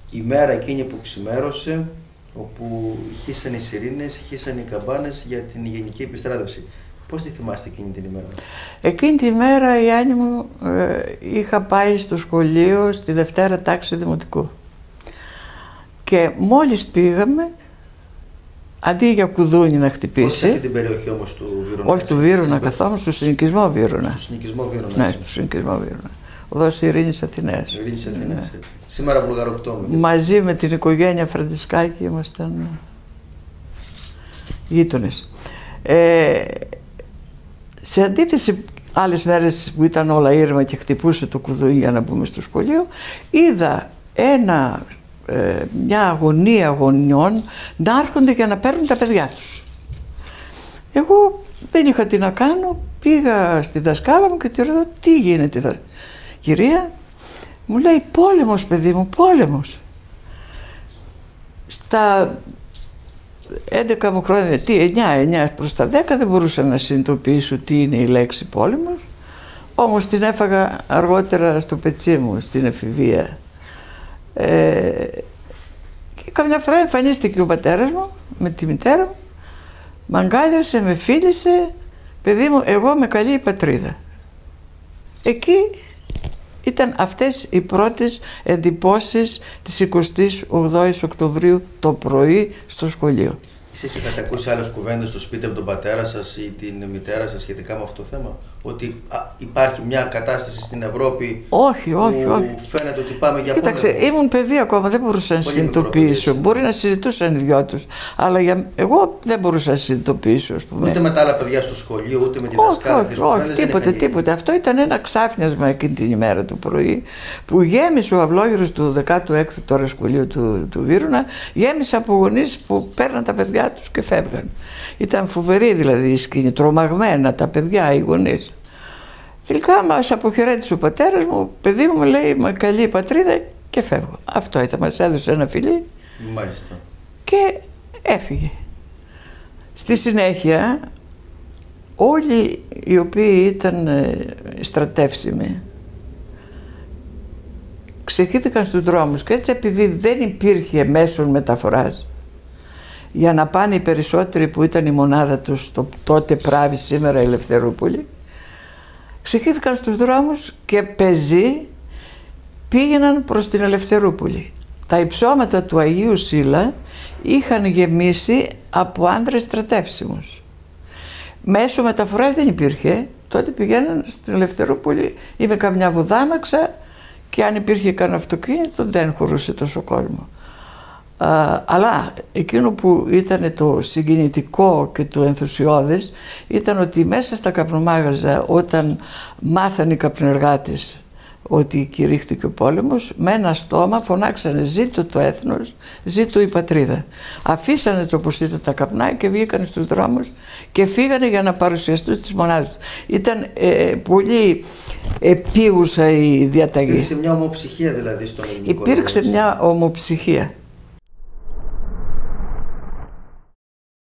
η μέρα εκείνη που ξημέρωσε, όπου χύσαν οι σιρήνες, χύσαν οι καμπάνες για την γενική επιστράτευση. Πώς τη θυμάστε εκείνη την ημέρα? Εκείνη τη μέρα, η Άννη μου, είχα πάει στο σχολείο στη Δευτέρα τάξη δημοτικού. Και μόλις πήγαμε, αντί για κουδούνι να χτυπήσει... Όχι σε αυτή την περιοχή όμως του Βύρωνα? Όχι του Βύρωνα καθόλου, στο συνοικισμό Βύρωνα. Στο συνοικισμό Βύρωνα. Ναι, στο συνοικισμό Βύρωνα. Οδός Ειρήνης Αθηναίας. Ειρήνης Αθηναίας, έτσι. Σήμερα Βουλγαροκτώμη. Μαζί με την οικογένεια Φραντισκάκη ήμασταν γείτονες. Σε αντίθεση άλλες μέρες που ήταν όλα ήρεμα και χτυπούσε το κουδούνι για να μπούμε στο σχολείο, είδα μια αγωνία γονιών να έρχονται για να παίρνουν τα παιδιά τους. Εγώ δεν είχα τι να κάνω, πήγα στη δασκάλα μου και τη ρωτώ τι γίνεται. Κυρία, μου λέει πόλεμος παιδί μου, πόλεμος. Στα 11 μου χρόνια, 9 προς τα 10 δεν μπορούσα να συνειδητοποιήσω τι είναι η λέξη πόλεμος, όμως την έφαγα αργότερα στο πετσί μου, στην εφηβεία. Και καμιά φορά εμφανίστηκε ο πατέρας μου με τη μητέρα μου, μ' αγκάλιασε, με φίλησε, παιδί μου, εγώ με καλεί η πατρίδα. Εκεί ήταν αυτές οι πρώτες εντυπώσεις της 28ης Οκτωβρίου το πρωί στο σχολείο. Εσείς είχατε ακούσει άλλες κουβέντες στο σπίτι από τον πατέρα σας ή την μητέρα σας σχετικά με αυτό το θέμα? Ότι υπάρχει μια κατάσταση στην Ευρώπη όχι. που φαίνεται ότι πάμε για πόλεμο? Κοίταξε, ήμουν παιδί ακόμα, δεν μπορούσα να συνειδητοποιήσω. Μπορεί να συζητούσαν οι δυο τους, αλλά εγώ δεν μπορούσα να συνειδητοποιήσω, ας πούμε. Ούτε με τα άλλα παιδιά στο σχολείο, ούτε με τη δασκάλα? Όχι, τίποτε. Αυτό ήταν ένα ξάφνιασμα εκείνη την ημέρα του πρωί που γέμισε ο αυλόγυρος του 16ου τώρα σχολείου του Βύρωνα, γέμισε από γονείς που παίρναν τα παιδιά τους και φεύγαν. Ήταν φοβερή δηλαδή η σκηνή, τρομαγμένα τα παιδιά, οι γονείς. Τελικά μας αποχαιρέτησε ο πατέρας μου, παιδί μου, λέει, με καλή η πατρίδα και φεύγω. Αυτό ήταν, μας έδωσε ένα φιλί. Μάλιστα. Και έφυγε. Στη συνέχεια όλοι οι οποίοι ήταν στρατεύσιμοι ξεχύθηκαν στους δρόμους και έτσι, επειδή δεν υπήρχε μέσον μεταφοράς για να πάνε οι περισσότεροι που ήταν η μονάδα τους στο τότε Πράβη, σήμερα Ελευθερούπολη, ξεχύθηκαν στους δρόμους και πεζοί πήγαιναν προς την Ελευθερούπολη. Τα υψώματα του Αγίου Σύλλα είχαν γεμίσει από άντρες στρατεύσιμους. Μέσω μεταφοράς δεν υπήρχε. Τότε πηγαίναν στην Ελευθερούπολη ή με καμιά βουδάμαξα και αν υπήρχε κανένα αυτοκίνητο δεν χωρούσε τόσο κόσμο. Αλλά εκείνο που ήταν το συγκινητικό και το ενθουσιώδες ήταν ότι μέσα στα καπνομάγαζα, όταν μάθαν οι καπνεργάτες ότι κηρύχθηκε ο πόλεμος, με ένα στόμα φωνάξανε «Ζήτω το έθνος, ζήτω η πατρίδα». Αφήσανε τροποσύτα τα καπνά και βγήκαν στους δρόμους και φύγανε για να παρουσιαστούν στις μονάδες τους. Ήταν πολύ επίγουσα η διαταγή. Υπήρξε μια ομοψυχία δηλαδή στον ελληνικό Υπήρξε μια ομοψυχία.